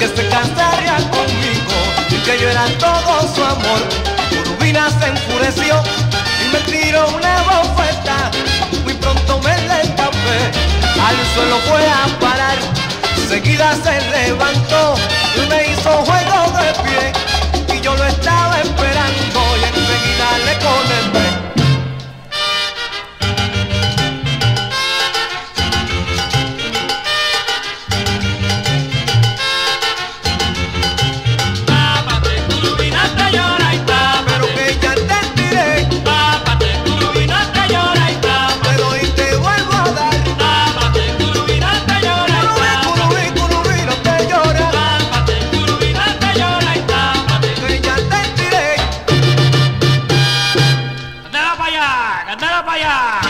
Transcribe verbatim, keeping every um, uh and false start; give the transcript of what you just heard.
que se casaría conmigo y que yo era todo su amor. Curubina se enfureció y me tiró una bofeta. Muy pronto me le escapé, al suelo fue a parar. Seguida se levantó y me hizo juego de pie, y yo lo estaba esperando y enseguida le conecté. ¡Candela para allá!